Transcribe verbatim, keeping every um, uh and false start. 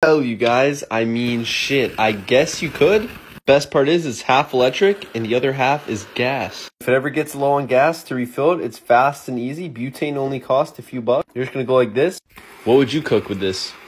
Hell, you guys, I mean shit, I guess you could. Best part is it's half electric and the other half is gas. If it ever gets low on gas, to refill it, it's fast and easy. Butane only costs a few bucks. You're just gonna go like this. What would you cook with this?